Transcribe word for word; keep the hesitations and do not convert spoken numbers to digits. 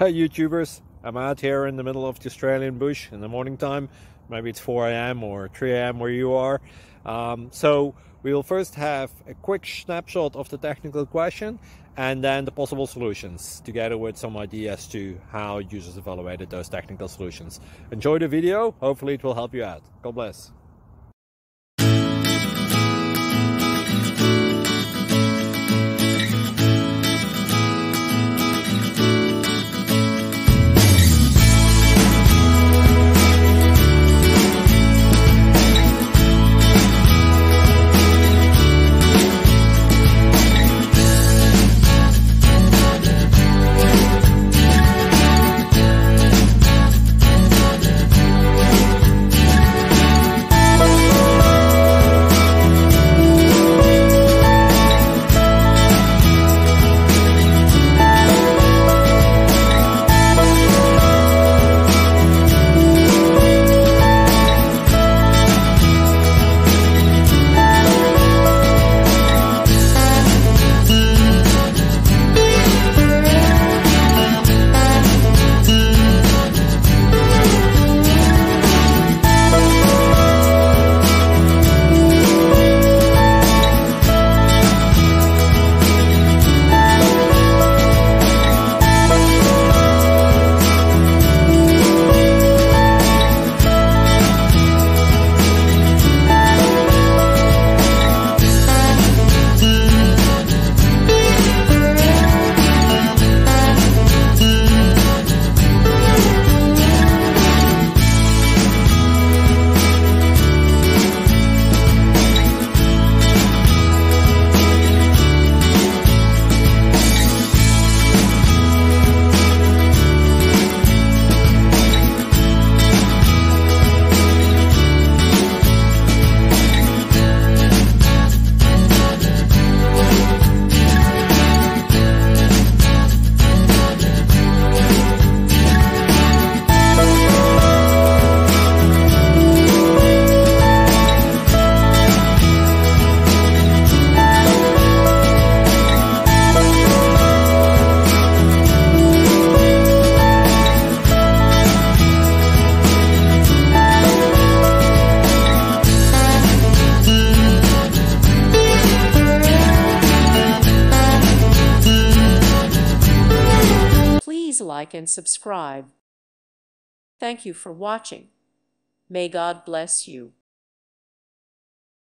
Hi YouTubers, I'm out here in the middle of the Australian bush in the morning time. Maybe it's four A M or three A M where you are. Um, so we'll first have a quick snapshot of the technical question and then the possible solutions, together with some ideas to how users evaluated those technical solutions. Enjoy the video, hopefully it will help you out. God bless. Please like and subscribe. Thank you for watching. May God bless you.